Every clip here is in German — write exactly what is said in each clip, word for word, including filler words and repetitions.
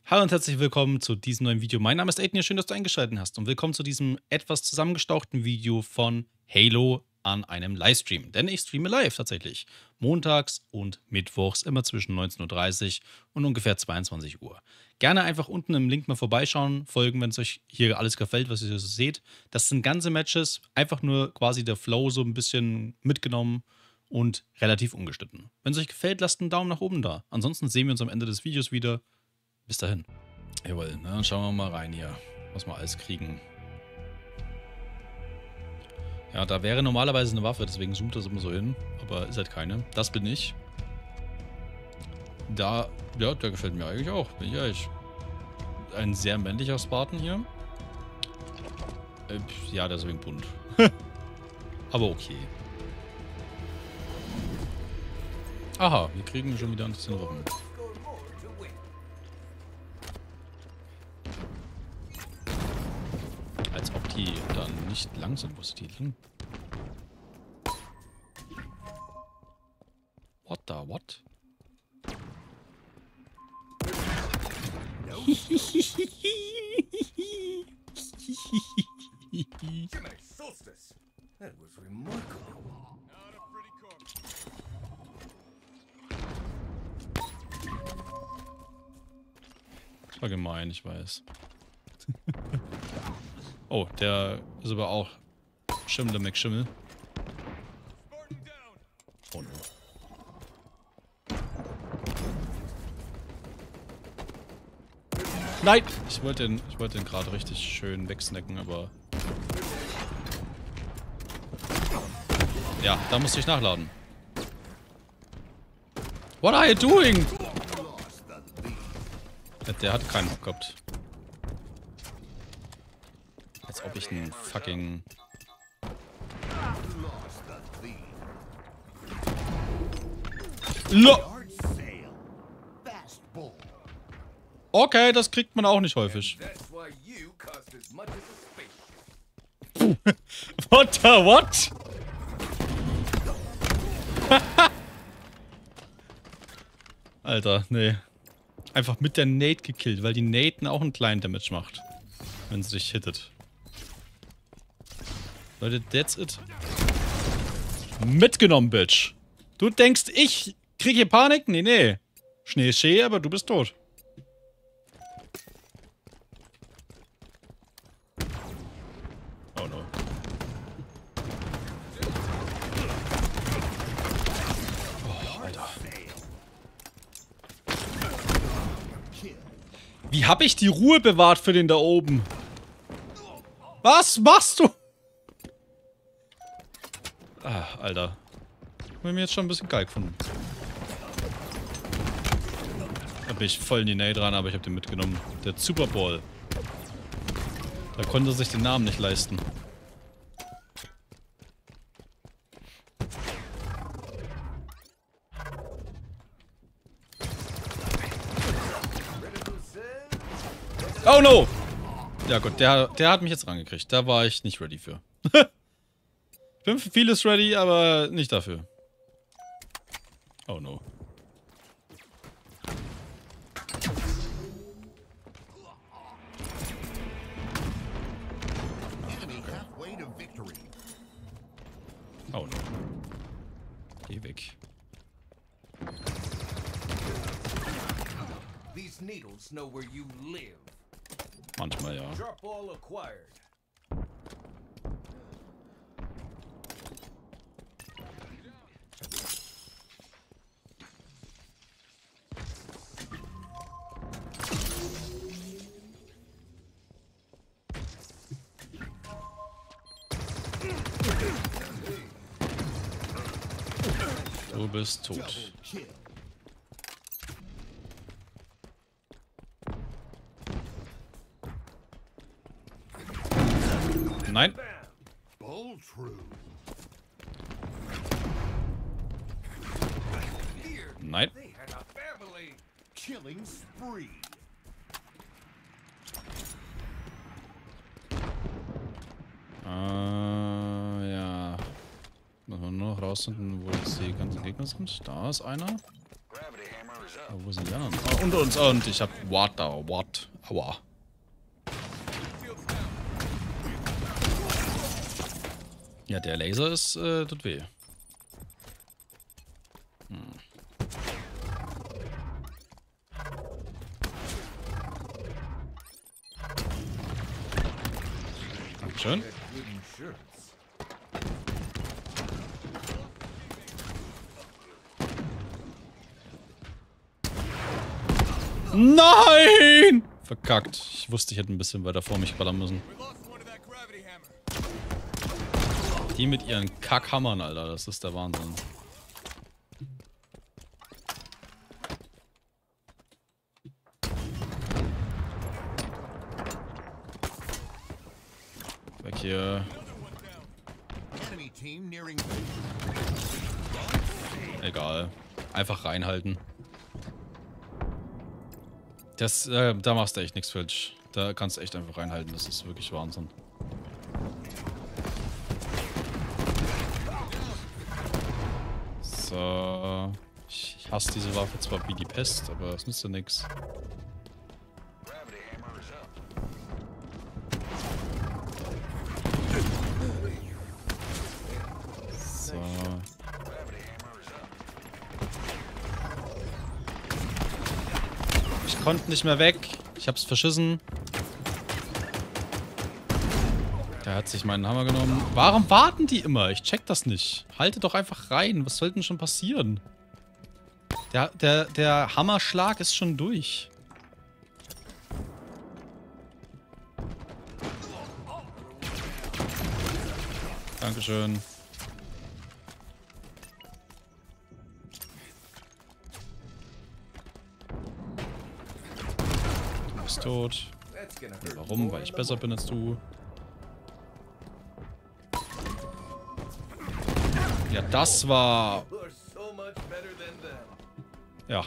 Hallo und herzlich willkommen zu diesem neuen Video. Mein Name ist Aiden, schön, dass du eingeschaltet hast und willkommen zu diesem etwas zusammengestauchten Video von Halo an einem Livestream. Denn ich streame live tatsächlich. Montags und mittwochs immer zwischen neunzehn Uhr dreißig und ungefähr zweiundzwanzig Uhr. Gerne einfach unten im Link mal vorbeischauen, folgen, wenn es euch hier alles gefällt, was ihr so seht. Das sind ganze Matches, einfach nur quasi der Flow so ein bisschen mitgenommen und relativ ungeschnitten. Wenn es euch gefällt, lasst einen Daumen nach oben da. Ansonsten sehen wir uns am Ende des Videos wieder. Bis dahin. Jawohl, ne, dann schauen wir mal rein hier, was wir alles kriegen. Ja, da wäre normalerweise eine Waffe, deswegen zoomt das immer so hin. Aber ist halt keine. Das bin ich. Da, ja, der gefällt mir eigentlich auch. Bin ich ehrlich. Ein sehr männlicher Spartan hier. Äh, ja, deswegen bunt. Aber okay. Aha, wir kriegen schon wieder ein bisschen Waffen. Als ob die dann nicht lang sind, wo sie die liegen. What the what? Das war gemein, ich weiß. Oh, der ist aber auch Schimmel McSchimmel. Oh no. Nein! Ich wollte den, ich wollte den gerade richtig schön wegsnacken, aber... Ja, da musste ich nachladen. What are you doing? Der hat keinen Bock gehabt. Als ob ich einen fucking... Lo Okay, das kriegt man auch nicht häufig. What the what? Alter, nee. Einfach mit der Nate gekillt, weil die Nate auch einen kleinen Damage macht. Wenn sie dich hittet. Leute, that's it. Mitgenommen, Bitch. Du denkst, ich krieg hier Panik? Nee, nee. Schnee ist schee, aber du bist tot. Oh no. Oh, Alter. Wie hab ich die Ruhe bewahrt für den da oben? Was machst du? Ah, Alter. Ich bin mir jetzt schon ein bisschen geil gefunden. Da bin ich voll in die Nähe dran, aber ich habe den mitgenommen. Der Super Bowl. Da konnte er sich den Namen nicht leisten. Oh no! Ja gut, der, der hat mich jetzt rangekriegt. Da war ich nicht ready für. Ich bin für vieles ready, aber nicht dafür. Oh no. Oh no. Geh weg. Manchmal ja. Du bist tot. Nein. Nein. Äh, ja. Müssen wir nur noch rausfinden, wo jetzt die ganzen Gegner sind. Da ist einer. Oh, wo sind die anderen? Oh, unter uns. Und ich hab... What the... What? Aua. Ja, der Laser ist... Äh, tut weh. Hm. Dankeschön. Nein! Verkackt. Ich wusste, ich hätte ein bisschen weiter vor mich ballern müssen. Die mit ihren Kackhammern, Alter. Das ist der Wahnsinn. Weg hier. Egal. Einfach reinhalten. Das, äh, da machst du echt nichts falsch. Da kannst du echt einfach reinhalten. Das ist wirklich Wahnsinn. So. Ich, ich hasse diese Waffe zwar wie die Pest, aber es nützt ja nichts. So. Ich konnte nicht mehr weg. Ich hab's verschissen. Der hat sich meinen Hammer genommen. Warum warten die immer? Ich check das nicht. Haltet doch einfach rein. Was soll denn schon passieren? Der, der, der Hammerschlag ist schon durch. Dankeschön. Du bist tot. Warum? Weil ich besser bin als du. Ja, das war... Ja.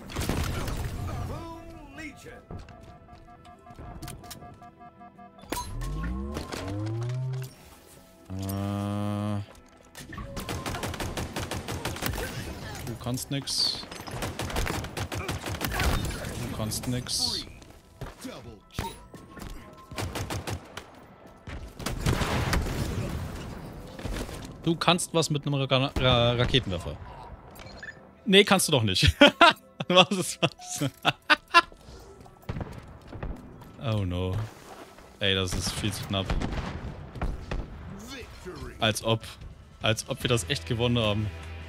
Äh, du kannst nix. Du kannst nix. Du kannst was mit einem Ra Ra Raketenwerfer. Nee, kannst du doch nicht. Was ist was? Oh no. Ey, das ist viel zu knapp. Als ob. Als ob wir das echt gewonnen haben.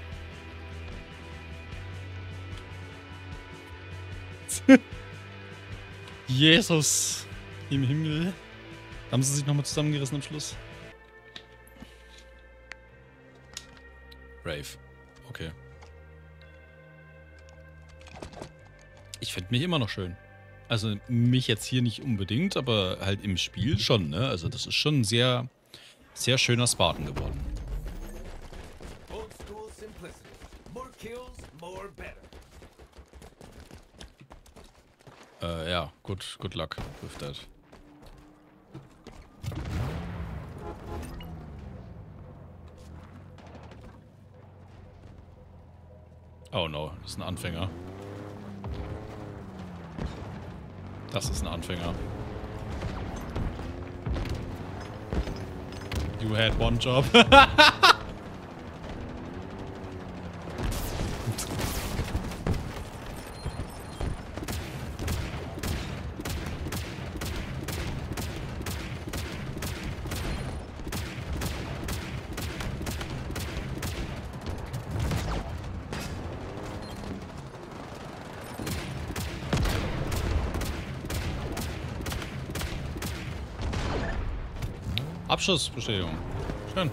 Jesus. Im Himmel. Haben sie sich nochmal zusammengerissen am Schluss? Brave. Okay. Ich finde mich immer noch schön. Also mich jetzt hier nicht unbedingt, aber halt im Spiel schon, ne? Also das ist schon ein sehr, sehr schöner Spartan geworden. Äh, ja, good, good luck with that. Oh no, das ist ein Anfänger. Das ist ein Anfänger. You had one job. Abschussbestätigung. Schön.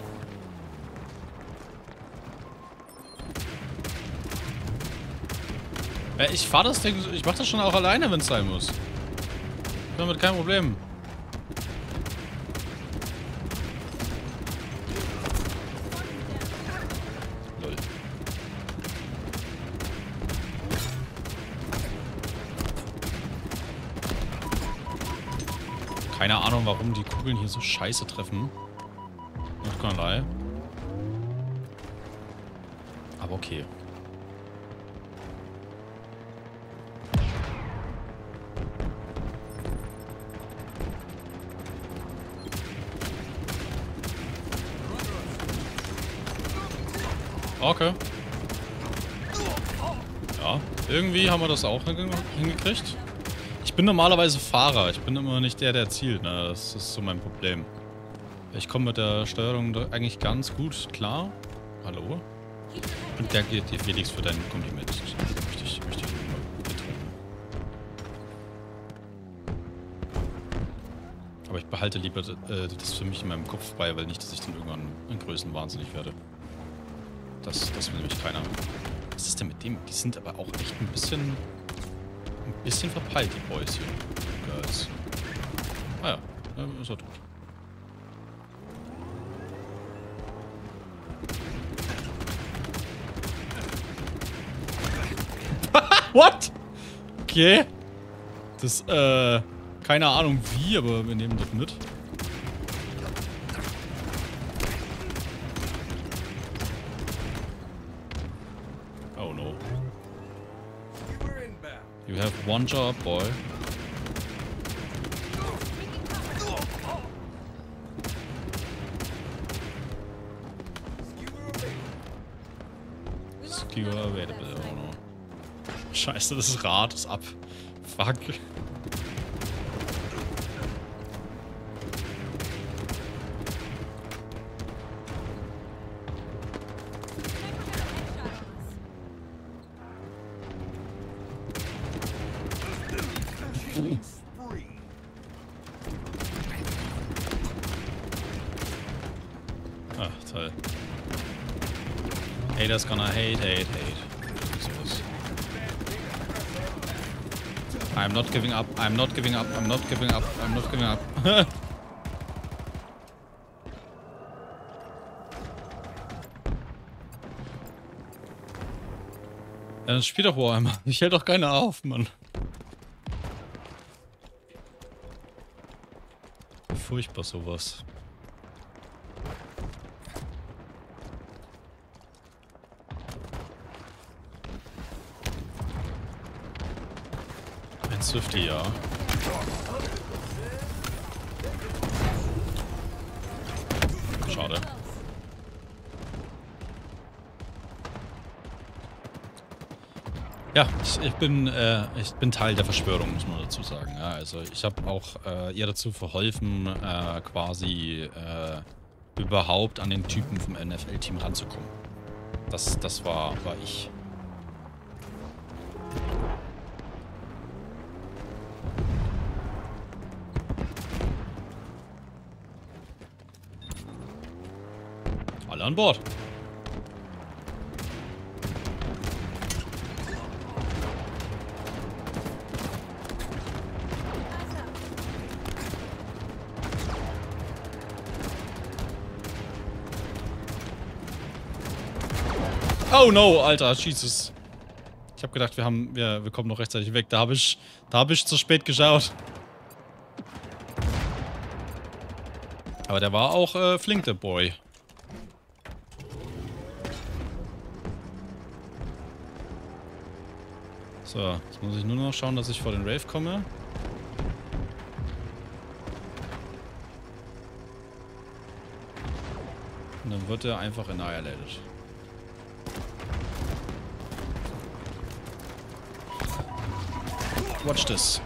Ja, ich fahr das Ding, ich mach das schon auch alleine, wenn es sein muss. Damit kein Problem. Lol. Keine Ahnung, warum die Kugeln hier so scheiße treffen. Nicht keinerlei. Aber okay. Okay. Ja, irgendwie haben wir das auch hingekriegt. Ich bin normalerweise Fahrer. Ich bin immer nicht der, der zielt. Ne? Das ist so mein Problem. Ich komme mit der Steuerung da eigentlich ganz gut klar. Hallo? Und der geht dir Felix für dein Kompliment. Möchte ich, möchte ich betonen. Aber ich behalte lieber äh, das für mich in meinem Kopf bei, weil nicht, dass ich dann irgendwann in Größen wahnsinnig werde. Das, das will nämlich keiner. Was ist denn mit dem? Die sind aber auch echt ein bisschen... Ein bisschen verpeilt, die Boys hier. Girls. Ah ja, ja ist er tot. What? Okay. Das, äh... Keine Ahnung wie, aber wir nehmen das mit. Oh no. You have one job, boy. Skewer available, oh no. Scheiße, das Rad ist ab. Fuck. Ach, toll. Haters gonna hate, hate, hate. I'm not giving up, I'm not giving up, I'm not giving up, I'm not giving up. Ja, dann spiel doch Warhammer. Ich hält doch keiner auf, Mann. Furchtbar sowas. Ein Swifty, ja. Schade. Ja, ich, ich bin äh, ich bin Teil der Verschwörung, muss man dazu sagen. Ja, also ich habe auch äh, ihr dazu verholfen, äh, quasi äh, überhaupt an den Typen vom N F L-Team ranzukommen. Das, das war, war ich. Alle an Bord. Oh no, Alter, Jesus. Ich habe gedacht, wir haben, wir, wir kommen noch rechtzeitig weg. Da habe ich, da habe ich zu spät geschaut. Aber der war auch äh, flink, der Boy. So, jetzt muss ich nur noch schauen, dass ich vor den Rave komme. Und dann wird er einfach annihilated. Watch this.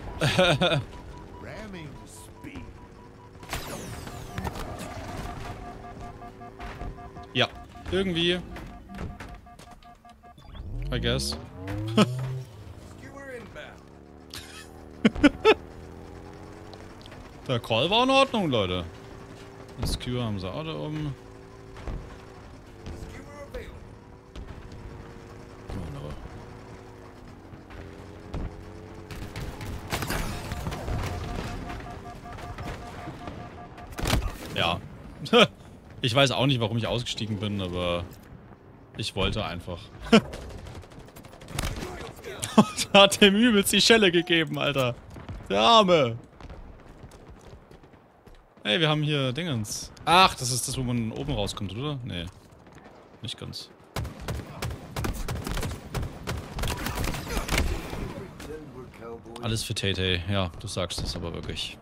Ja, irgendwie. I guess. Der Call war in Ordnung, Leute. Das Skewer haben sie auch da oben. Ja. Ich weiß auch nicht, warum ich ausgestiegen bin, aber ich wollte einfach. Da hat dem übelst die Schelle gegeben, Alter. Der Arme. Hey, wir haben hier Dingens. Ach, das ist das, wo man oben rauskommt, oder? Nee. Nicht ganz. Alles für Tay-Tay. Ja, du sagst es aber wirklich.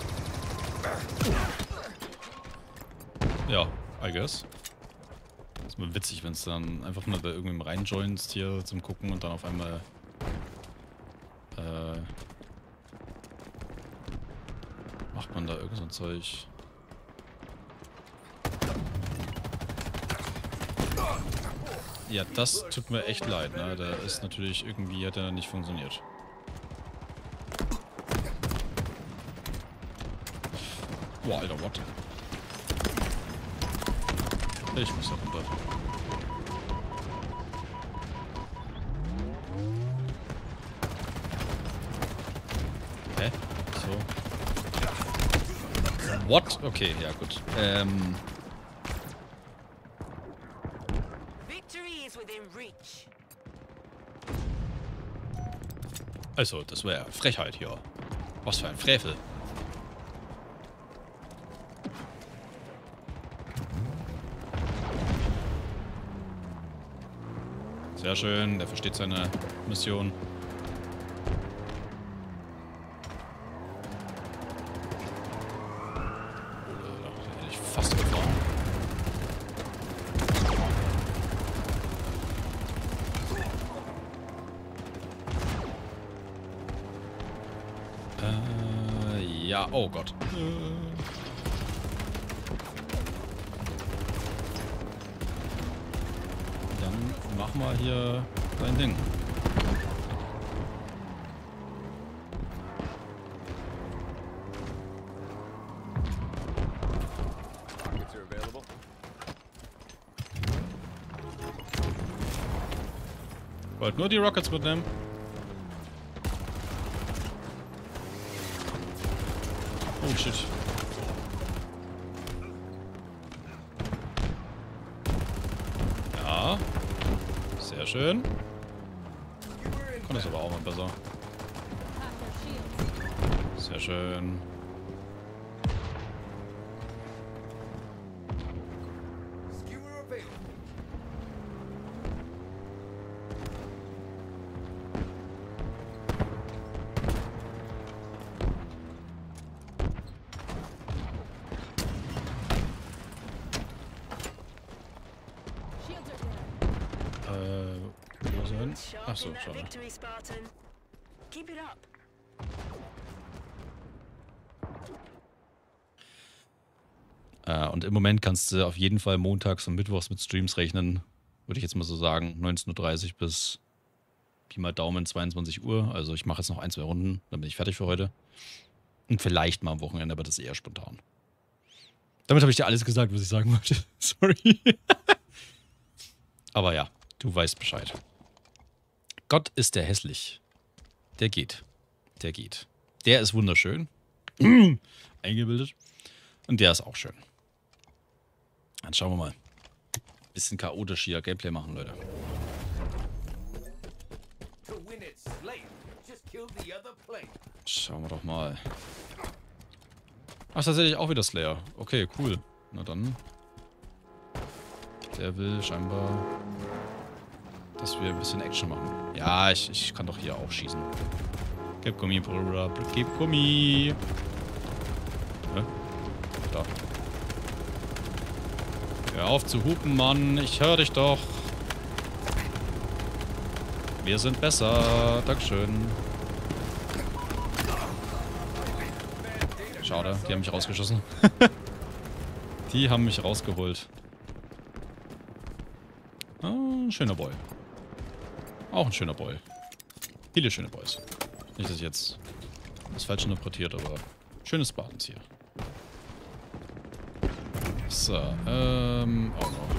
Ja, I guess. Ist witzig, wenn es dann einfach mal bei irgendwem reinjoinst hier zum Gucken und dann auf einmal äh, macht man da irgend so ein Zeug. Ja, das tut mir echt leid, ne? Da ist natürlich irgendwie, hat er nicht funktioniert. Boah, Alter, what? Ich muss da runter. Hä? So. What? Okay, ja gut. Ähm... Also, das wäre Frechheit hier. Was für ein Frevel. Sehr schön, der versteht seine Mission. Da hätte ich fast gefahren. Äh, ja, oh Gott. Dann mach mal hier dein Ding. Wollt nur die Rockets mitnehmen. Oh shit. Ja. Sehr schön. Kann das aber auch mal besser. Sehr schön. Achso, schade. Äh, und im Moment kannst du auf jeden Fall montags und mittwochs mit Streams rechnen. Würde ich jetzt mal so sagen. neunzehn Uhr dreißig bis Pi mal Daumen zweiundzwanzig Uhr. Also ich mache jetzt noch ein, zwei Runden, dann bin ich fertig für heute. Und vielleicht mal am Wochenende, aber das ist eher spontan. Damit habe ich dir alles gesagt, was ich sagen wollte. Sorry. Aber ja, du weißt Bescheid. Gott ist der hässlich. Der geht. Der geht. Der ist wunderschön. Eingebildet. Und der ist auch schön. Dann schauen wir mal. Bisschen chaotisch hier Gameplay machen, Leute. Schauen wir doch mal. Ach, tatsächlich auch wieder Slayer. Okay, cool. Na dann. Der will scheinbar, dass wir ein bisschen Action machen. Ja, ich, ich kann doch hier auch schießen. Gib Gummi, Bruder. Gib Gummi. Hä? Da. Hör auf zu hupen, Mann. Ich höre dich doch. Wir sind besser. Dankeschön. Schade, die haben mich rausgeschossen. Die haben mich rausgeholt. Ah, ein schöner Boy. Auch ein schöner Boy. Viele schöne Boys. Nicht, dass ich jetzt das falsch interpretiert, aber schönes Badens hier. So, ähm, oh no.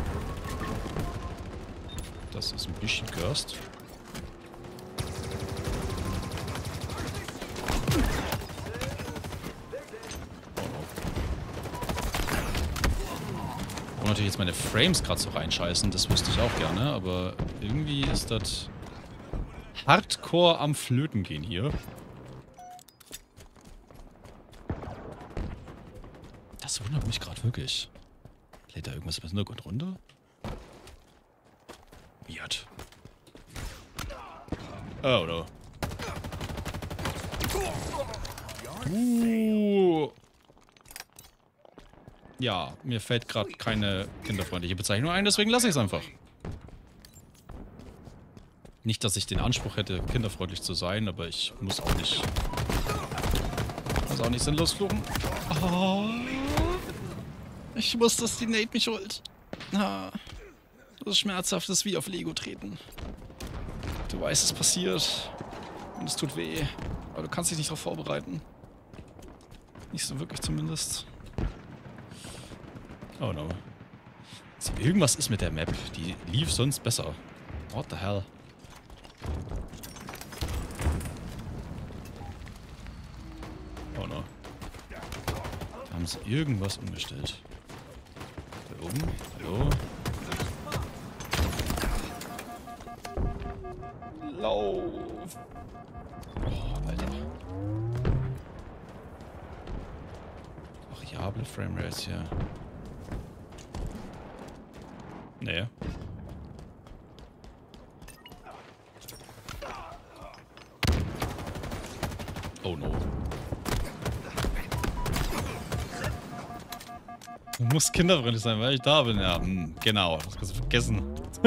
Das ist ein bisschen cursed. Wo natürlich jetzt meine Frames gerade so reinscheißen, das wüsste ich auch gerne, aber irgendwie ist das Hardcore am Flöten gehen hier. Das wundert mich gerade wirklich. Lädt da irgendwas im Hintergrund runter? Weird. Oh, no. Uh. Ja, mir fällt gerade keine kinderfreundliche Bezeichnung ein, deswegen lasse ich es einfach. Nicht, dass ich den Anspruch hätte, kinderfreundlich zu sein, aber ich muss auch nicht... Muss auch nicht sinnlos fluchen. Oh, ich muss, dass die Nate mich holt. Ah, das ist schmerzhaft, das ist wie auf Lego treten. Du weißt, es passiert. Und es tut weh. Aber du kannst dich nicht darauf vorbereiten. Nicht so wirklich zumindest. Oh no. Irgendwas ist mit der Map. Die lief sonst besser. What the hell? Oh no. Da haben sie irgendwas umgestellt. Da oben. Hallo? Lauf! Oh, Alter. Variable Framerate hier. Nee. Oh no. Du musst kinderfreundlich sein, weil ich da bin. Ja, hm, genau. Das kannst du vergessen.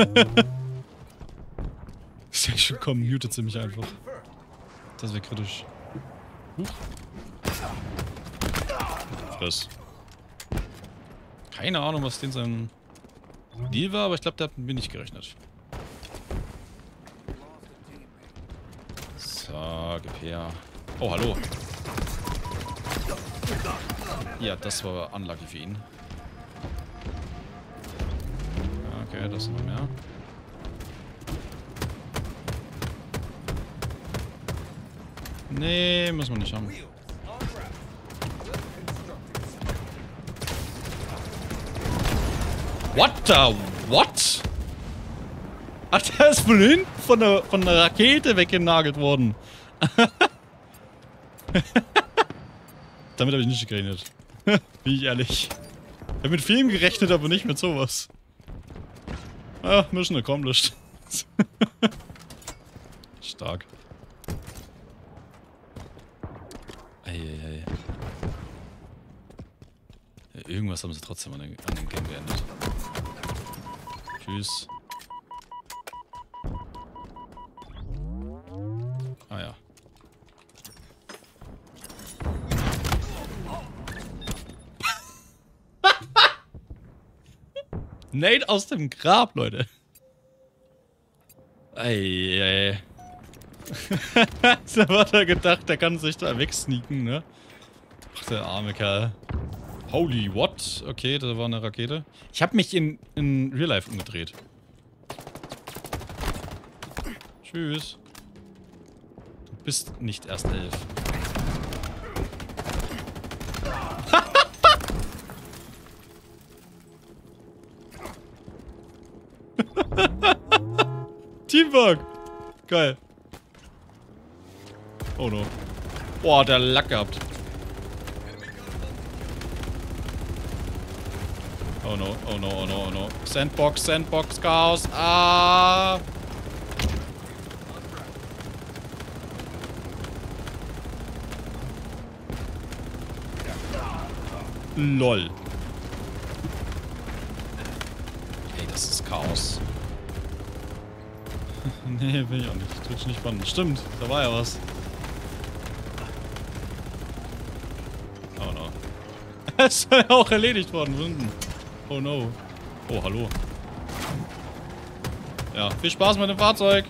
Ist ja schon kommen, mutet sie mich einfach. Das wäre kritisch. Huch. Friss. Keine Ahnung, was den sein Deal war, aber ich glaube, der hat mit mir nicht gerechnet. So, gib her. Oh, hallo. Ja, das war unlucky für ihn. Okay, das noch mehr. Nee, müssen wir nicht haben. What the what? Ach, der ist von hinten von der, von der Rakete weggenagelt worden. Damit habe ich nicht gerechnet. Bin ich ehrlich. Ich habe mit Film gerechnet, aber nicht mit sowas. Ah, Mission accomplished. Stark. Eieiei. Ja, irgendwas haben sie trotzdem an den, an den Game geändert. Tschüss. Ah ja. Nate aus dem Grab, Leute. Eieiei. Da hat er gedacht, der kann sich da wegsneaken, ne? Ach, der arme Kerl. Holy what? Okay, da war eine Rakete. Ich habe mich in, in Real Life umgedreht. Tschüss. Du bist nicht erst elf. Teamwork! Geil. Oh no. Boah, der Lack gehabt. Oh no, oh no, oh no, oh no. Sandbox, Sandbox, Chaos. Ah! Lol. Ey, das ist Chaos. Nee, will ich auch nicht. Twitch nicht spannend. Stimmt, da war ja was. Oh no. Es ist ja auch erledigt worden. Unten. Oh no. Oh, hallo. Ja, viel Spaß mit dem Fahrzeug.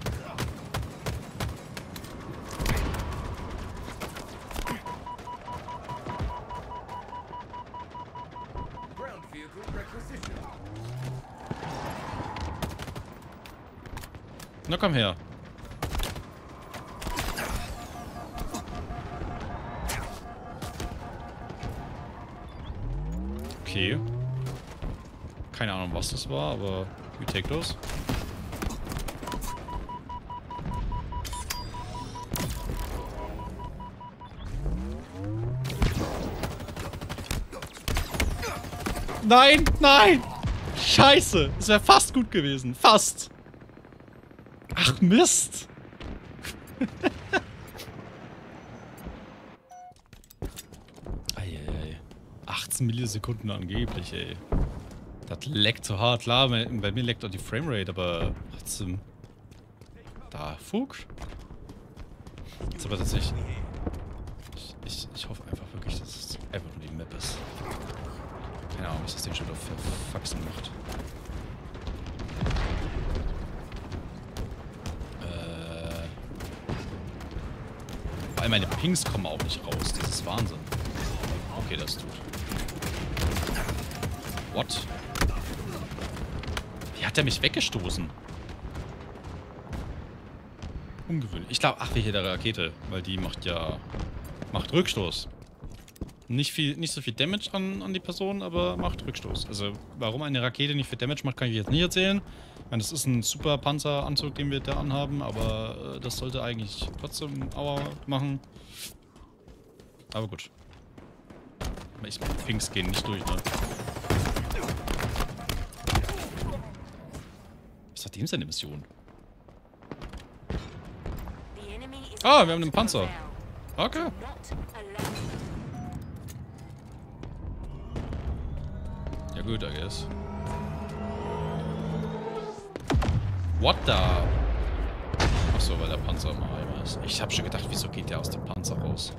Na komm her. Okay. Keine Ahnung, was das war, aber we take those. Nein, nein! Scheiße! Es wäre fast gut gewesen. Fast! Ach, Mist! Eieiei. achtzehn Millisekunden angeblich, ey. Das leckt so hart. Klar, bei, bei mir leckt auch die Framerate, aber trotzdem. Da, Fug. Jetzt aber tatsächlich. Ich, ich, ich hoffe einfach wirklich, dass es einfach nur die Map ist. Keine Ahnung, was das Ding schon wieder für Faxen macht. Äh. Vor allem meine Pings kommen auch nicht raus. Das ist Wahnsinn. Okay, das tut. What? Wie hat der mich weggestoßen? Ungewöhnlich. Ich glaube, ach, wegen der Rakete. Weil die macht ja... Macht Rückstoß. Nicht viel, nicht so viel Damage an, an die Person, aber macht Rückstoß. Also, warum eine Rakete nicht viel Damage macht, kann ich jetzt nicht erzählen. Ich meine, das ist ein super Panzeranzug, den wir da anhaben, aber äh, das sollte eigentlich trotzdem Aua machen. Aber gut. Ich meine, Pings gehen nicht durch, ne? Was hat dem seine Mission? Ah, wir haben einen Panzer. Okay. Ja gut, I guess. What the? Achso, weil der Panzer im Eimer ist. Ich hab schon gedacht, wieso geht der aus dem Panzer raus?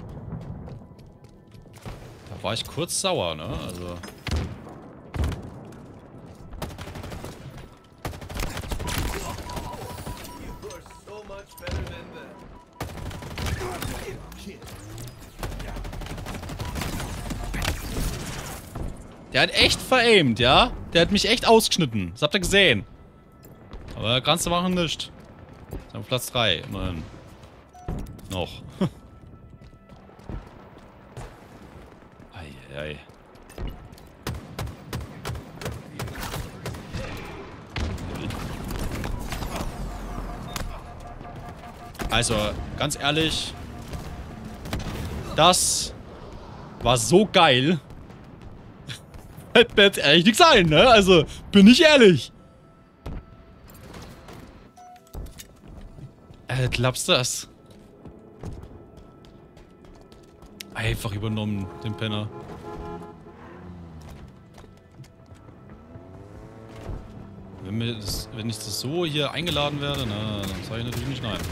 Da war ich kurz sauer, ne? Also... Der hat echt veraimt, ja? Der hat mich echt ausgeschnitten. Das habt ihr gesehen. Aber kannst du machen nicht. Ist auf Platz drei, immerhin. Noch. Eieiei. Also, ganz ehrlich. Das war so geil. Hätte mir jetzt ehrlich nichts ein, ne? Also, bin ich ehrlich. Äh, glaubst du das? Einfach übernommen, den Penner. Wenn, mir das, wenn ich das so hier eingeladen werde, na, dann sage ich natürlich nicht nein.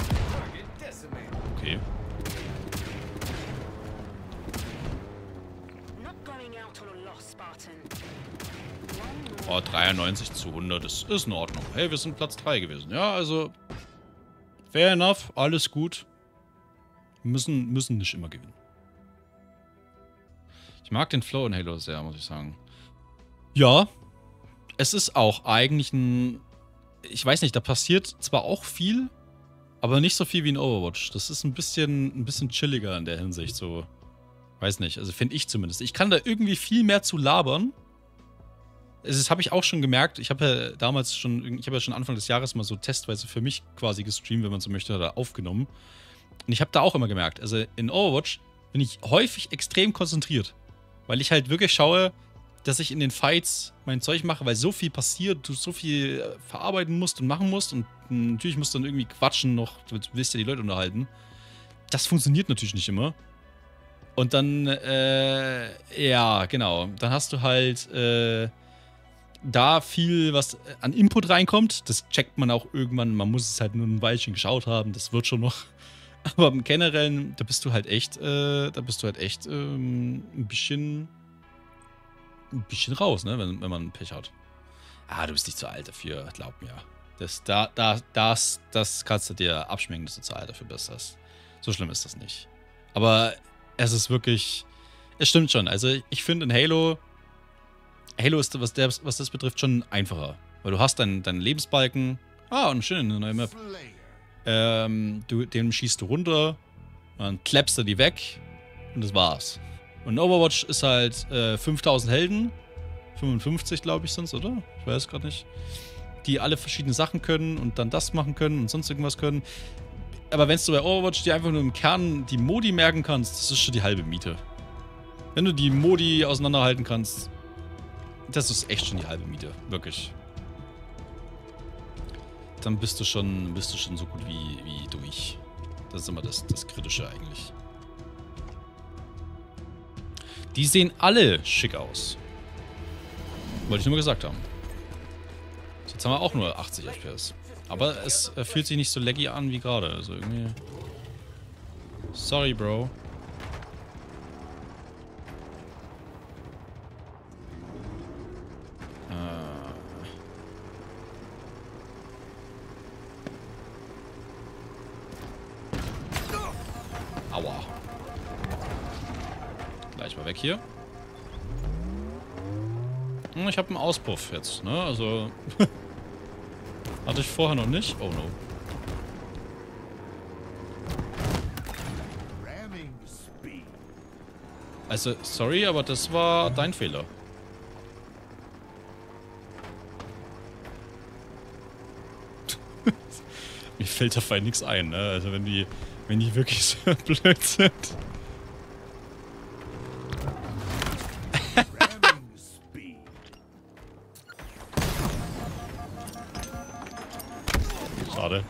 Okay. Oh, dreiundneunzig zu hundert ist, ist in Ordnung. Hey, wir sind Platz drei gewesen. Ja, also... Fair enough, alles gut. Müssen, müssen nicht immer gewinnen. Ich mag den Flow in Halo sehr, muss ich sagen. Ja, es ist auch eigentlich ein... Ich weiß nicht, da passiert zwar auch viel, aber nicht so viel wie in Overwatch. Das ist ein bisschen, ein bisschen chilliger in der Hinsicht, so... Weiß nicht, also finde ich zumindest. Ich kann da irgendwie viel mehr zu labern. Das habe ich auch schon gemerkt. Ich habe ja damals schon, ich habe ja schon Anfang des Jahres mal so testweise für mich quasi gestreamt, wenn man so möchte, oder aufgenommen. Und ich habe da auch immer gemerkt, also in Overwatch bin ich häufig extrem konzentriert. Weil ich halt wirklich schaue, dass ich in den Fights mein Zeug mache, weil so viel passiert, du so viel verarbeiten musst und machen musst. Und natürlich musst du dann irgendwie quatschen noch, du willst ja die Leute unterhalten. Das funktioniert natürlich nicht immer. Und dann, äh, ja, genau. Dann hast du halt, äh, da viel, was an Input reinkommt. Das checkt man auch irgendwann. Man muss es halt nur ein Weilchen geschaut haben. Das wird schon noch. Aber im Generellen, da bist du halt echt, äh, da bist du halt echt ähm, ein bisschen, ein bisschen raus, ne, wenn, wenn man Pech hat. Ah, du bist nicht zu alt dafür, glaub mir. Das, da, da, das, das kannst du dir abschminken, dass du zu alt dafür bist. Das, so schlimm ist das nicht. Aber es ist wirklich, es stimmt schon. Also ich finde in Halo, Halo ist, was, der, was das betrifft, schon einfacher. Weil du hast deinen, deinen Lebensbalken. Ah, und schön, eine neue Map. Ähm, du, den schießt du runter, dann klappst du die weg und das war's. Und Overwatch ist halt äh, fünftausend Helden. fünfundfünfzig, glaube ich, sind's, oder? Ich weiß gerade nicht. Die alle verschiedene Sachen können und dann das machen können und sonst irgendwas können. Aber wenn du bei Overwatch dir einfach nur im Kern die Modi merken kannst, das ist schon die halbe Miete. Wenn du die Modi auseinanderhalten kannst, das ist echt schon die halbe Miete. Wirklich. Dann bist du schon, bist du schon so gut wie, wie durch. Das ist immer das, das Kritische eigentlich. Die sehen alle schick aus. Wollte ich nur mal gesagt haben. Jetzt haben wir auch nur achtzig F P S. Aber es äh, fühlt sich nicht so laggy an wie gerade. Also irgendwie... Sorry, Bro. Aua. Gleich mal weg hier. Hm, ich habe einen Auspuff jetzt, ne? Also... Hatte ich vorher noch nicht. Oh no. Also, sorry, aber das war dein Fehler. Mir fällt dabei nichts ein, ne? Also wenn die, wenn die wirklich so blöd sind. Schade.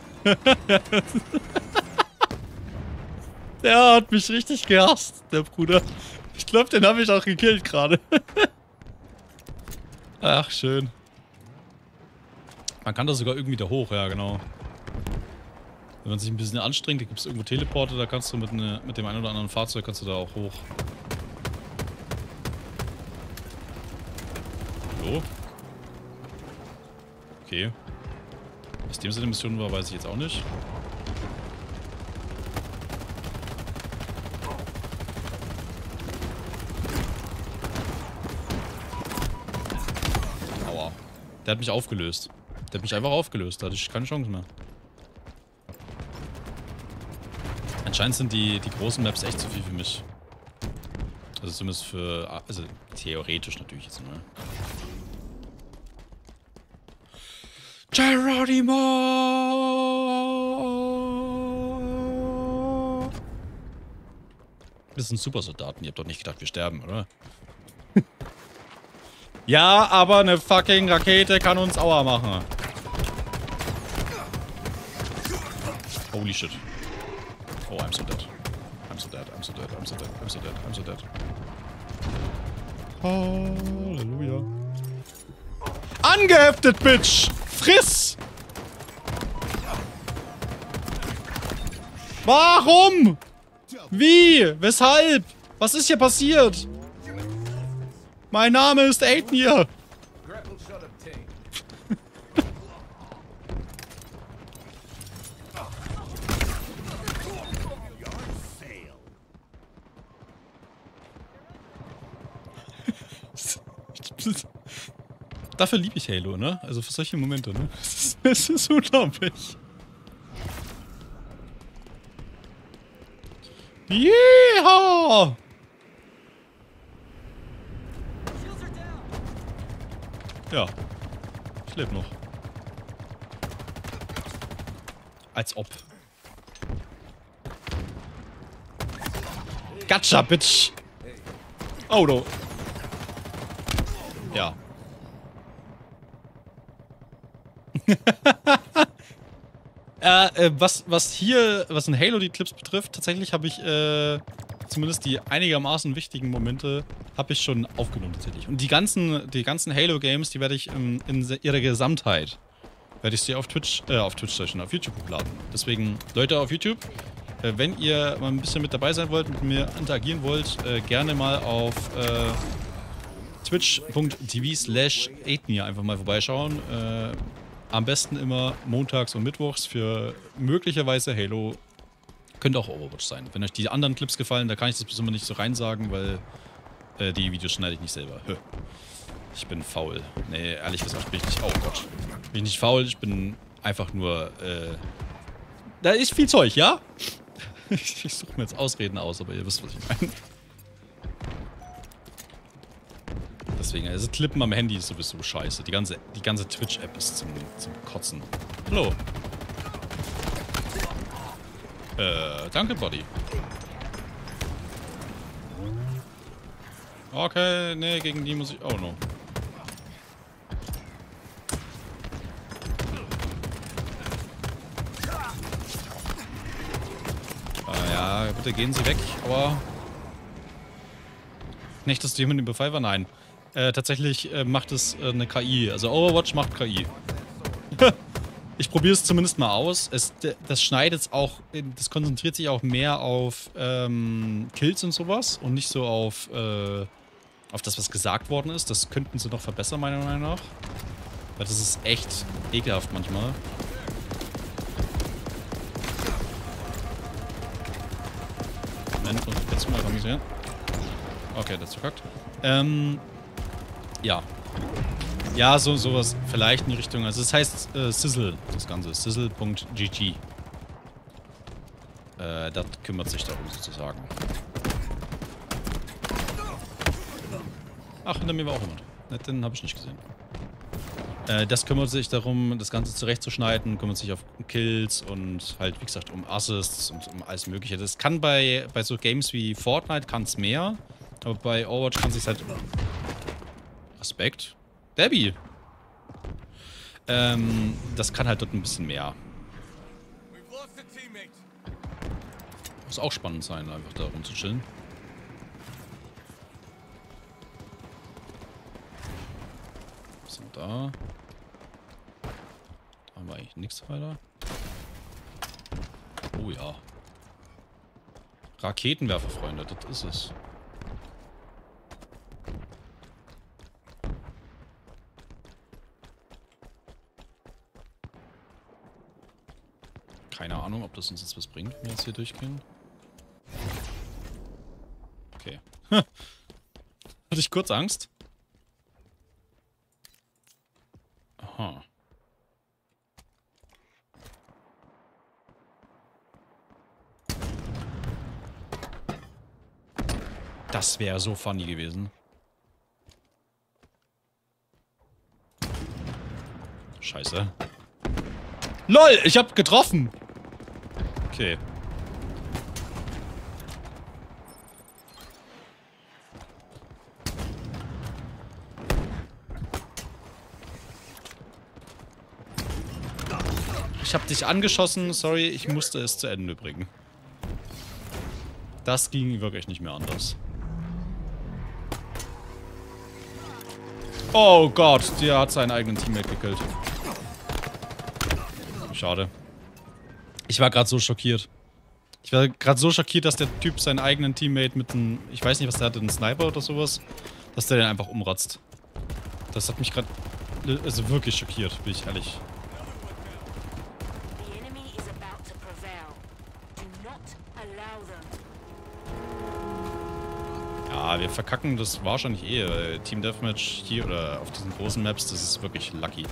Der hat mich richtig gehasst, der Bruder. Ich glaube, den habe ich auch gekillt gerade. Ach, schön. Man kann da sogar irgendwie da hoch, ja genau. Wenn man sich ein bisschen anstrengt, da gibt es irgendwo Teleporte, da kannst du mit, ne, mit dem einen oder anderen Fahrzeug kannst du da auch hoch. Hallo? Okay. Was dem Sinne Mission war, weiß ich jetzt auch nicht. Aua. Der hat mich aufgelöst. Der hat mich einfach aufgelöst, da hatte ich keine Chance mehr. Anscheinend sind die, die großen Maps echt zu viel für mich. Also zumindest für... Also theoretisch natürlich jetzt, ne? Geronimo! Das sind Supersoldaten, ihr habt doch nicht gedacht, wir sterben, oder? Ja, aber eine fucking Rakete kann uns Aua machen. Holy shit. Oh, I'm so dead. I'm so dead, I'm so dead, I'm so dead, I'm so dead, I'm so dead. Halleluja. Angeheftet, Bitch! Friss! Warum? Wie? Weshalb? Was ist hier passiert? Mein Name ist Aetnir. Dafür liebe ich Halo, ne? Also für solche Momente, ne? Es ist, es ist unglaublich. Yeehaw! Ja. Ich lebe noch. Als ob. Gotcha, Bitch! Oh, no. Ja. äh, äh, was, was hier, was in Halo die Clips betrifft, tatsächlich habe ich, äh, zumindest die einigermaßen wichtigen Momente, habe ich schon aufgenommen tatsächlich. Und die ganzen, die ganzen Halo-Games, die werde ich ähm, in ihrer Gesamtheit, werde ich sie auf Twitch, äh, auf Twitch, auf YouTube hochladen. Deswegen, Leute auf YouTube, äh, wenn ihr mal ein bisschen mit dabei sein wollt, mit mir interagieren wollt, äh, gerne mal auf, äh, twitch punkt tv slash Aetnir einfach mal vorbeischauen. Äh, am besten immer montags und mittwochs für möglicherweise Halo. Könnte auch Overwatch sein. Wenn euch die anderen Clips gefallen, da kann ich das bis immer nicht so rein sagen, weil äh, die Videos schneide ich nicht selber. Hö. Ich bin faul. Nee, ehrlich gesagt bin ich nicht... Oh Gott. Bin ich nicht faul, ich bin einfach nur... Äh, da ist viel Zeug, ja? Ich, ich suche mir jetzt Ausreden aus, aber ihr wisst, was ich meine. Deswegen, also Klippen am Handy ist sowieso scheiße. Die ganze, die ganze Twitch-App ist zum, zum Kotzen. Hallo. Äh, danke, Buddy. Okay, nee, gegen die muss ich... Oh, no. Ah, ja, bitte gehen Sie weg, aber... Knechtest du jemanden über Fiverr? Nein. Äh, tatsächlich äh, macht es äh, eine K I. Also Overwatch macht K I. Ich probiere es zumindest mal aus. Es, das schneidet auch, das konzentriert sich auch mehr auf ähm, Kills und sowas und nicht so auf, äh, auf das, was gesagt worden ist. Das könnten sie noch verbessern, meiner Meinung nach. Weil das ist echt ekelhaft manchmal. Moment, muss ich jetzt mal organisieren. Okay, das ist verkackt. Ähm, ja. Ja, so sowas vielleicht in die Richtung. Also es heißt äh, Sizzle, das Ganze. Sizzle Punkt G G. Äh, das kümmert sich darum sozusagen. Ach, hinter mir war auch jemand. Den habe ich nicht gesehen. Äh, das kümmert sich darum, das Ganze zurechtzuschneiden, kümmert sich auf Kills und halt, wie gesagt, um Assists und um alles Mögliche. Das kann bei, bei so Games wie Fortnite kann es mehr, aber bei Overwatch kann es sich halt... Respekt. Debbie! Ähm, das kann halt dort ein bisschen mehr. Muss auch spannend sein, einfach da rumzuchillen. Was sind da? Da haben wir eigentlich nichts weiter. Oh ja. Raketenwerfer, Freunde, das ist es. Keine Ahnung, ob das uns jetzt was bringt, wenn wir jetzt hier durchgehen. Okay. Hatte ich kurz Angst? Aha. Das wäre so funny gewesen. Scheiße. LOL, ich hab getroffen! Okay. Ich hab dich angeschossen, sorry, ich musste es zu Ende bringen. Das ging wirklich nicht mehr anders. Oh Gott, der hat seinen eigenen Teammate gekillt. Schade. Ich war gerade so schockiert. Ich war gerade so schockiert, dass der Typ seinen eigenen Teammate mit einem, ich weiß nicht, was der hatte, einen Sniper oder sowas, dass der den einfach umratzt. Das hat mich gerade, also wirklich schockiert, bin ich ehrlich. Ja, wir verkacken das wahrscheinlich eh. Weil Team Deathmatch hier oder auf diesen großen Maps, das ist wirklich lucky.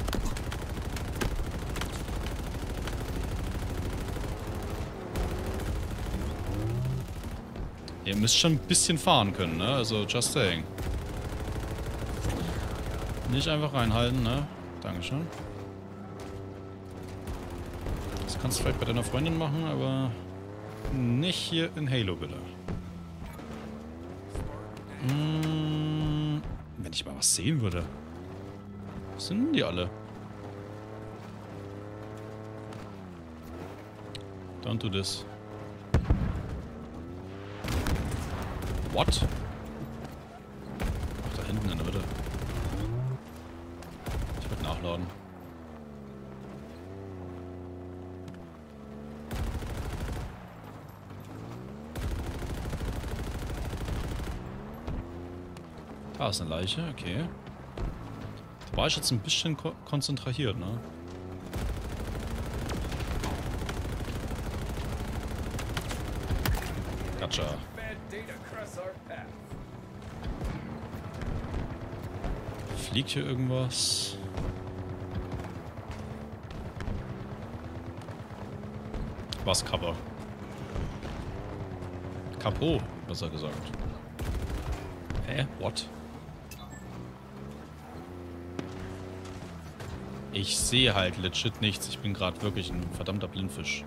Ihr müsst schon ein bisschen fahren können, ne? Also, just saying. Nicht einfach reinhalten, ne? Dankeschön. Das kannst du vielleicht bei deiner Freundin machen, aber nicht hier in Halo, bitte. Hm, wenn ich mal was sehen würde. Was sind denn die alle? Don't do this. What? Ach, da hinten in der Mitte. Ich werde nachladen. Da ist eine Leiche, okay. Da war ich jetzt ein bisschen ko konzentriert, ne? Gotcha. Fliegt hier irgendwas? Was Cover? Capo, besser gesagt. Hä? What? Ich sehe halt legit nichts. Ich bin gerade wirklich ein verdammter Blindfisch.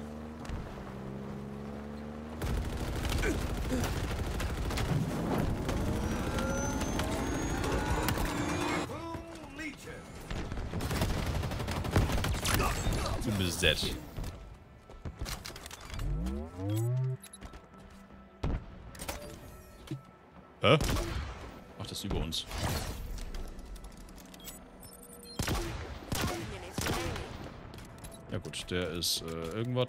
Du bist dead. Hä? Ach, das ist über uns. Ja gut, der ist äh, irgendwas.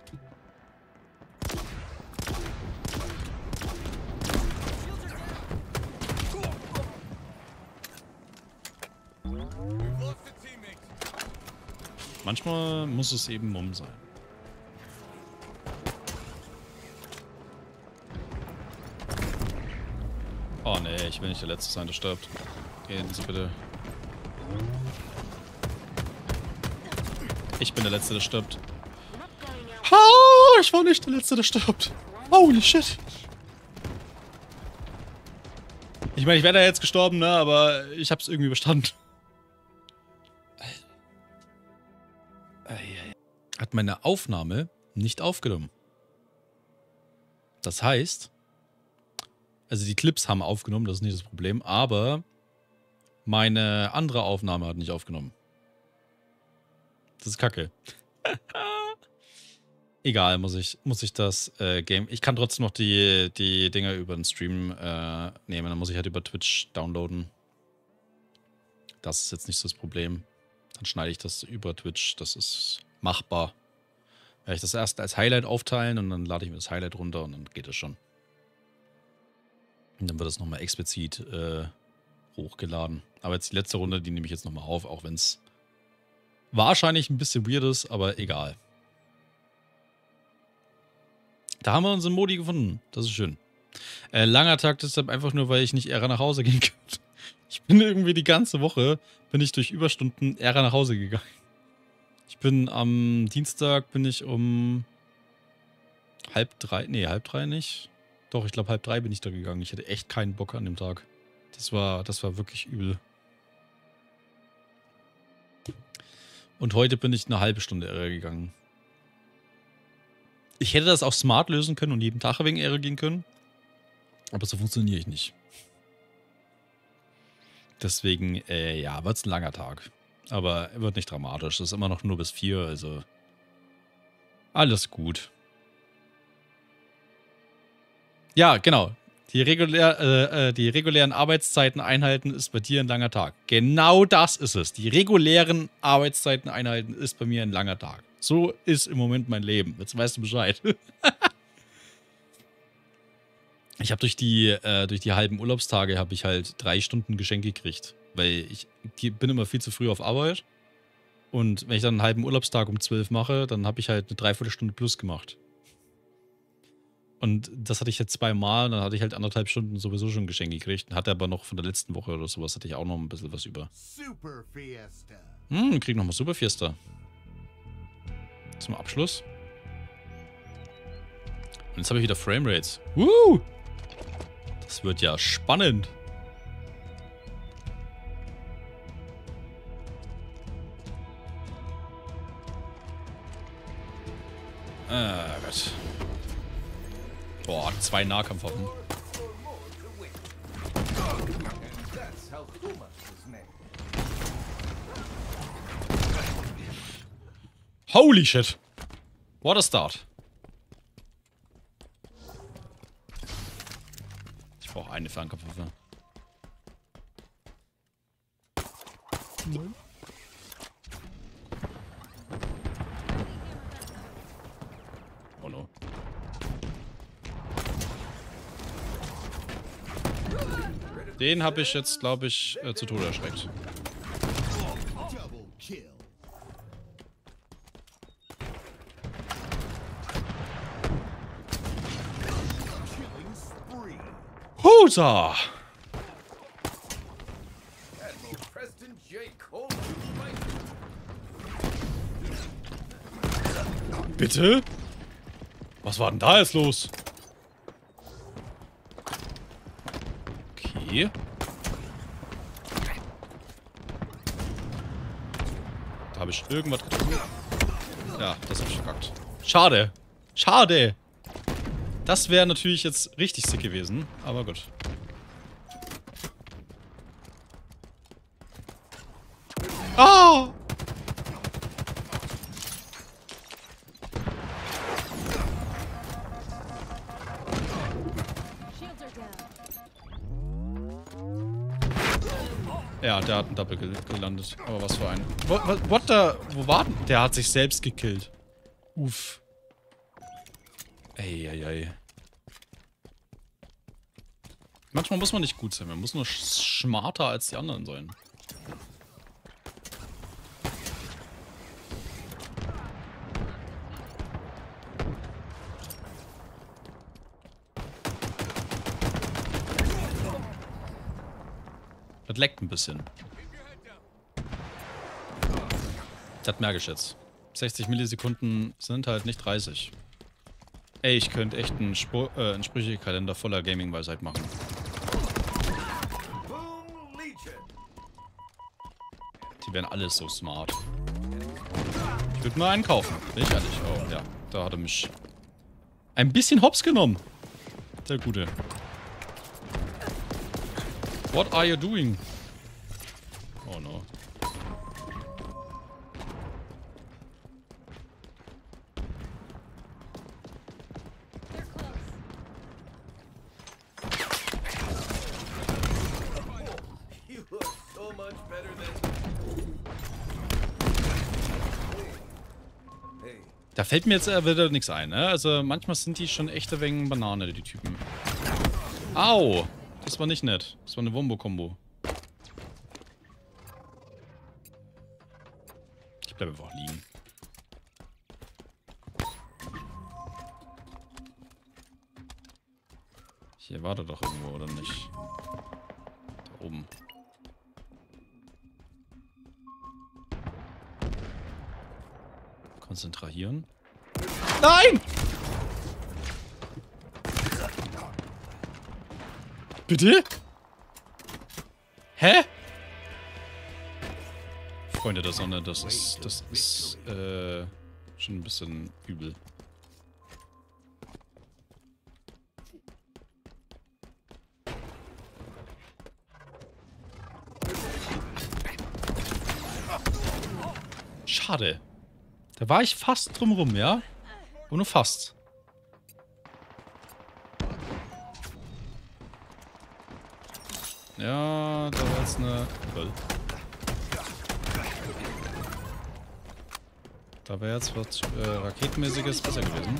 Manchmal muss es eben Mumm sein. Oh nee, ich will nicht der Letzte sein, der stirbt. Gehen Sie bitte. Ich bin der Letzte, der stirbt. Ha, ich war nicht der Letzte, der stirbt. Holy shit. Ich meine, ich wäre da jetzt gestorben, ne, aber ich hab's irgendwie bestanden. Hat meine Aufnahme nicht aufgenommen. Das heißt, also die Clips haben aufgenommen, das ist nicht das Problem, aber meine andere Aufnahme hat nicht aufgenommen. Das ist kacke. Egal, muss ich, muss ich das äh, Game... Ich kann trotzdem noch die, die Dinger über den Stream äh, nehmen. Dann muss ich halt über Twitch downloaden. Das ist jetzt nicht so das Problem. Dann schneide ich das über Twitch. Das ist machbar. Werde ich das erst als Highlight aufteilen und dann lade ich mir das Highlight runter und dann geht es schon. Und dann wird es nochmal explizit äh, hochgeladen. Aber jetzt die letzte Runde, die nehme ich jetzt nochmal auf, auch wenn es wahrscheinlich ein bisschen weird ist, aber egal. Da haben wir unseren Modi gefunden. Das ist schön. Äh, langer Tag deshalb einfach nur, weil ich nicht eher nach Hause gehen könnte. Ich bin irgendwie die ganze Woche, bin ich durch Überstunden eher nach Hause gegangen. Ich bin am Dienstag, bin ich um halb drei, nee, halb drei nicht. Doch, ich glaube halb drei bin ich da gegangen. Ich hatte echt keinen Bock an dem Tag. Das war, das war wirklich übel. Und heute bin ich eine halbe Stunde eher gegangen. Ich hätte das auch smart lösen können und jeden Tag wegen Ehre gehen können. Aber so funktioniere ich nicht. Deswegen, äh, ja, wird es ein langer Tag. Aber wird nicht dramatisch. Es ist immer noch nur bis vier, also alles gut. Ja, genau. Die, regulär, äh, äh, die regulären Arbeitszeiten einhalten ist bei dir ein langer Tag. Genau das ist es. Die regulären Arbeitszeiten einhalten ist bei mir ein langer Tag. So ist im Moment mein Leben. Jetzt weißt du Bescheid. Ich habe durch die, äh, durch die halben Urlaubstage habe ich halt drei Stunden Geschenk gekriegt. Weil ich bin immer viel zu früh auf Arbeit. Und wenn ich dann einen halben Urlaubstag um zwölf mache, dann habe ich halt eine Dreiviertelstunde plus gemacht. Und das hatte ich jetzt zweimal, dann hatte ich halt anderthalb Stunden sowieso schon Geschenk gekriegt. Hatte aber noch von der letzten Woche oder sowas, hatte ich auch noch ein bisschen was über. Super Fiesta. Hm, wir kriegen nochmal Super Fiesta. Zum Abschluss. Und jetzt habe ich wieder Framerates. Woo! Das wird ja spannend. Ah, Gott. Boah, zwei Nahkampfwaffen. Holy shit. What a start. Ich brauche eine Fernkampfwaffe. Nein. Oh no. Den habe ich jetzt, glaube ich, äh, zu Tode erschreckt. Husa! Bitte? Was war denn da jetzt los? Okay. Da habe ich irgendwas getrunken. Ja, das habe ich verkackt. Schade. Schade. Das wäre natürlich jetzt richtig sick gewesen, aber gut. Ah! Ja, der hat einen Double gel gelandet. Aber was für ein... What, what, what the... Wo war denn? Der hat sich selbst gekillt. Uff. Eieiei. Manchmal muss man nicht gut sein. Man muss nur smarter als die anderen sein. Das leckt ein bisschen. Das hat mehr geschätzt. sechzig Millisekunden sind halt nicht dreißig. Ey, ich könnte echt einen, Spur äh, einen Sprüchekalender voller Gaming-Weisheit machen. Die wären alles so smart. Ich würde mal einen kaufen. Bin ich ehrlich. Oh, ja. Da hat er mich ein bisschen hops genommen. Der Gute. What are you doing? Oh no. Da fällt mir jetzt äh, wieder nichts ein, ne? Also manchmal sind die schon echte Wengen Banane, die Typen. Au! Das war nicht nett. Das war eine Wombo-Kombo. Ich bleibe einfach liegen. Hier war der doch irgendwo, oder nicht? Da oben. Konzentrieren. Nein! Bitte? Hä? Freunde der Sonne, das ist, das ist, äh, schon ein bisschen übel. Schade. Da war ich fast drumrum, ja? Und nur fast. Ja, da war jetzt eine... Da wäre jetzt was äh, Raketenmäßiges besser gewesen.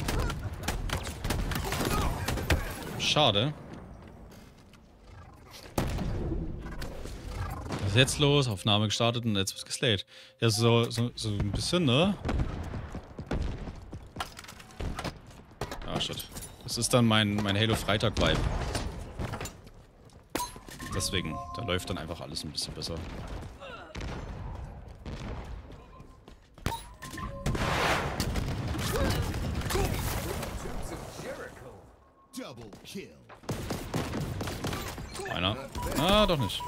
Schade. Was ist jetzt los? Aufnahme gestartet und jetzt wird geslayed. Ja, so, so, so ein bisschen, ne? Ah, shit. Das ist dann mein, mein Halo-Freitag-Vibe. Deswegen, da läuft dann einfach alles ein bisschen besser. Einer. Ah, doch nicht.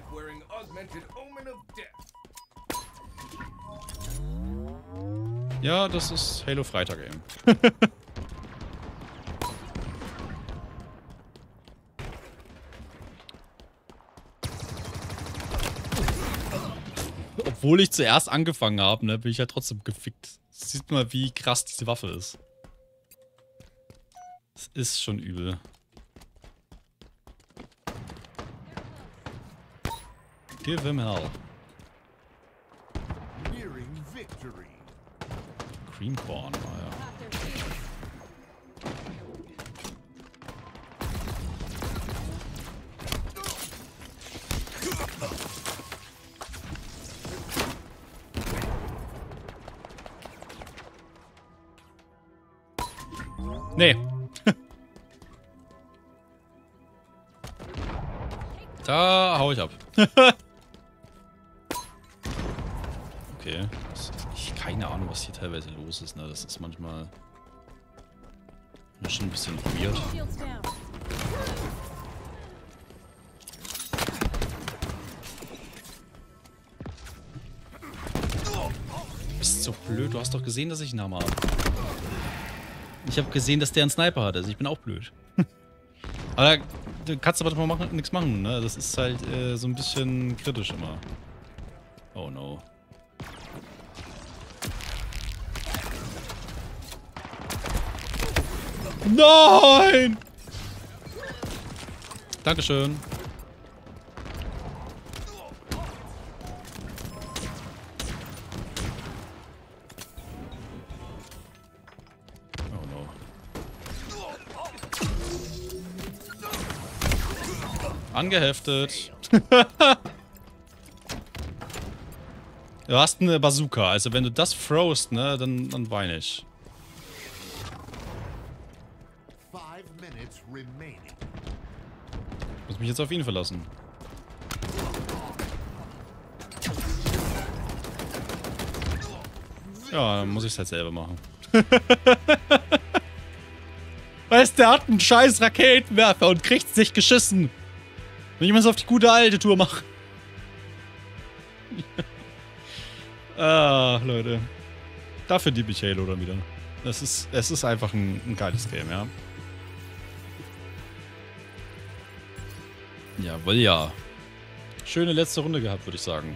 Ja, das ist Halo Freitag eben. Obwohl ich zuerst angefangen habe, ne, bin ich ja trotzdem gefickt. Sieht mal, wie krass diese Waffe ist. Es ist schon übel. Give him hell. Cream Corn, ah ja. Nee. Da hau ich ab. Okay. Das, ich keine Ahnung, was hier teilweise los ist, ne? Das ist manchmal schon ein bisschen weird. Du bist so blöd, du hast doch gesehen, dass ich einen Hammer habe. Ich habe gesehen, dass der einen Sniper hat, also ich bin auch blöd. Aber da kannst du aber machen, nichts machen, ne? Das ist halt äh, so ein bisschen kritisch immer. Oh no. Nein! Angeheftet. Du hast eine Bazooka, also wenn du das throwst, ne, dann, dann weine ich. Muss mich jetzt auf ihn verlassen. Ja, dann muss ich es halt selber machen. Weißt du, der hat einen scheiß Raketenwerfer und kriegt's nicht geschissen. Wenn ich mal so auf die gute alte Tour mache. Ah, Leute. Dafür liebe ich Halo dann wieder. Es ist, es ist einfach ein, ein geiles Game, ja. Jawohl, ja. Schöne letzte Runde gehabt, würde ich sagen.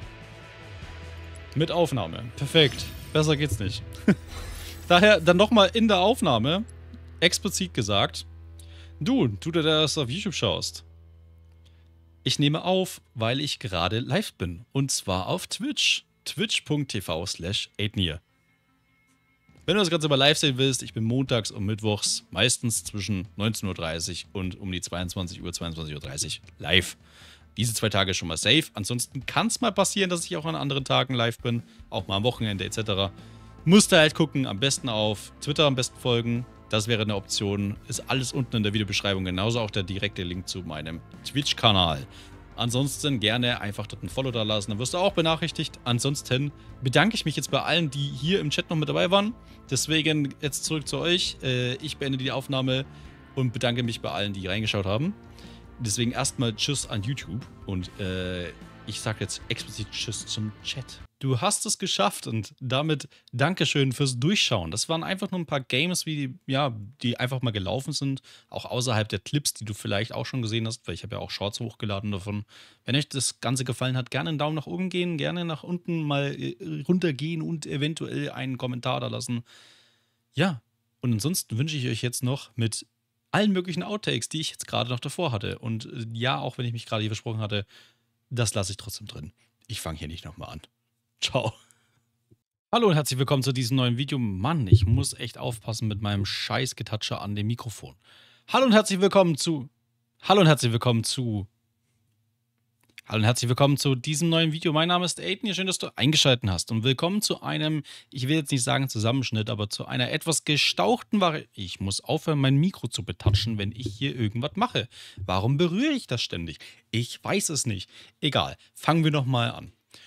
Mit Aufnahme. Perfekt. Besser geht's nicht. Daher dann nochmal in der Aufnahme explizit gesagt, du, du, der das auf YouTube schaust. Ich nehme auf, weil ich gerade live bin. Und zwar auf Twitch. Twitch.tv slash Aidnir. Wenn du das Ganze mal live sehen willst, ich bin montags und mittwochs meistens zwischen neunzehn Uhr dreißig und um die zweiundzwanzig Uhr, zweiundzwanzig Uhr dreißig live. Diese zwei Tage schon mal safe. Ansonsten kann es mal passieren, dass ich auch an anderen Tagen live bin. Auch mal am Wochenende et cetera. Musst du halt gucken. Am besten auf Twitter am besten folgen. Das wäre eine Option. Ist alles unten in der Videobeschreibung. Genauso auch der direkte Link zu meinem Twitch-Kanal. Ansonsten gerne einfach dort ein Follow da lassen, dann wirst du auch benachrichtigt. Ansonsten bedanke ich mich jetzt bei allen, die hier im Chat noch mit dabei waren. Deswegen jetzt zurück zu euch. Ich beende die Aufnahme und bedanke mich bei allen, die reingeschaut haben. Deswegen erstmal Tschüss an YouTube und äh, ich sage jetzt explizit Tschüss zum Chat. Du hast es geschafft und damit Dankeschön fürs Durchschauen. Das waren einfach nur ein paar Games, wie die, ja, die einfach mal gelaufen sind. Auch außerhalb der Clips, die du vielleicht auch schon gesehen hast, weil ich habe ja auch Shorts hochgeladen davon. Wenn euch das Ganze gefallen hat, gerne einen Daumen nach oben gehen, gerne nach unten mal runtergehen und eventuell einen Kommentar da lassen. Ja, und ansonsten wünsche ich euch jetzt noch mit allen möglichen Outtakes, die ich jetzt gerade noch davor hatte. Und ja, auch wenn ich mich gerade hier versprochen hatte, das lasse ich trotzdem drin. Ich fange hier nicht nochmal an. Ciao. Hallo und herzlich willkommen zu diesem neuen Video. Mann, ich muss echt aufpassen mit meinem scheiß Getatsche an dem Mikrofon. Hallo und herzlich willkommen zu... Hallo und herzlich willkommen zu... Hallo und herzlich willkommen zu diesem neuen Video. Mein Name ist Aidnir, schön, dass du eingeschaltet hast. Und willkommen zu einem, ich will jetzt nicht sagen Zusammenschnitt, aber zu einer etwas gestauchten Variante. Ich muss aufhören, mein Mikro zu betatschen, wenn ich hier irgendwas mache. Warum berühre ich das ständig? Ich weiß es nicht. Egal, fangen wir nochmal an.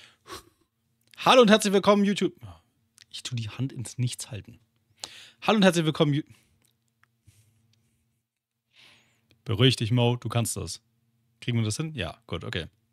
Hallo und herzlich willkommen, YouTube. Ich tue die Hand ins Nichts halten. Hallo und herzlich willkommen, YouTube. Beruhig dich, Mo, du kannst das. Kriegen wir das hin? Ja, gut, okay.